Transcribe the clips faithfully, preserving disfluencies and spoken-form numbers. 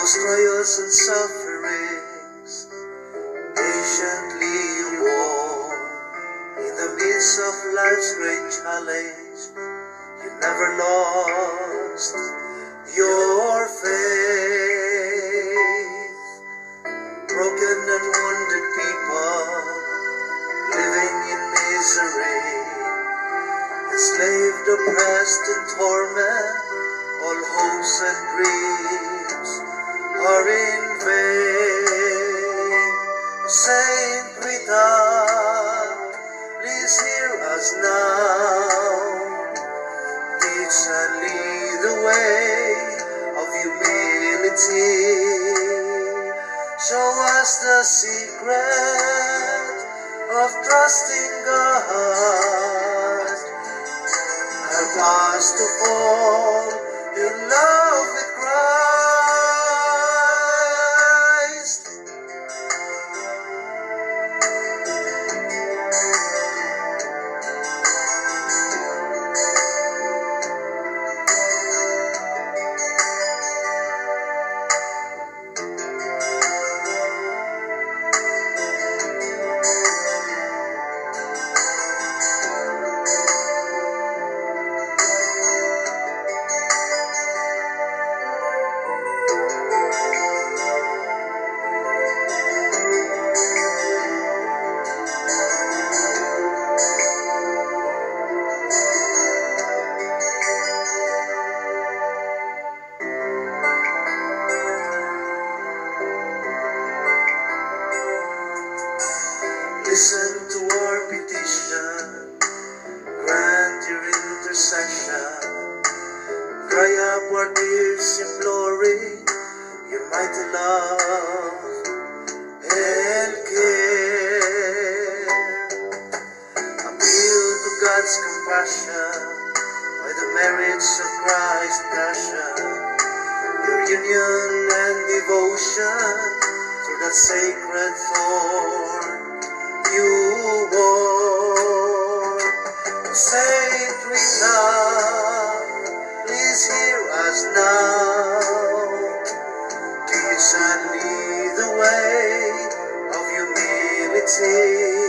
those trials and sufferings, patiently you bore. In the midst of life's great challenge, you never lost your faith. Broken and wounded people, living in misery, enslaved, oppressed, in torment, all hopes and dreams are in vain. Saint Rita, please hear us now. Teach and lead the way of humility. Show us the secret of trusting God. Help us to fall in love with Christ. Listen to our petition, grant your intercession. Dry up our tears, imploring your mighty love and care. Appeal to God's compassion by the merits of Christ's passion, your union and devotion through that sacred thorn you bore. Saint Rita, please hear us now. Teach and lead the way of humility.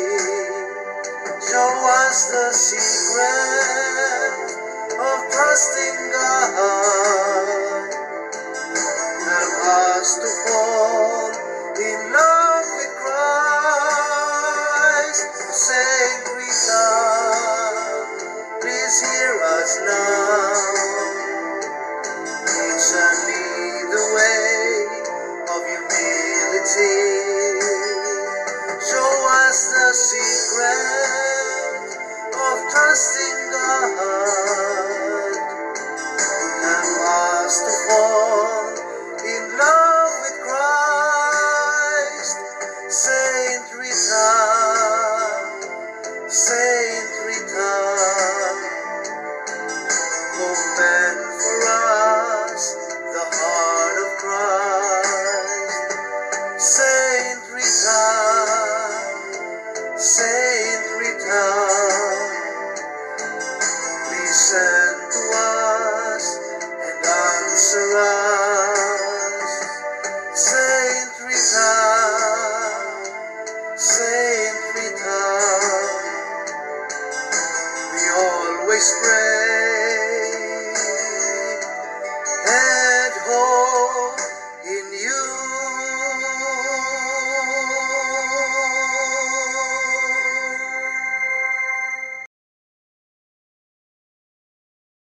Show us the secret of trusting God. Help us to fall in love with Christ. Saint Rita, please hear us now. Teach and lead the way of humility. Show us the secret of trusting God. Help us to fall in love with Christ. Saint Rita, Saint Rita, open for us the heart of Christ. Saint Rita, Saint Rita, listen to us and answer us. Saint Rita, Saint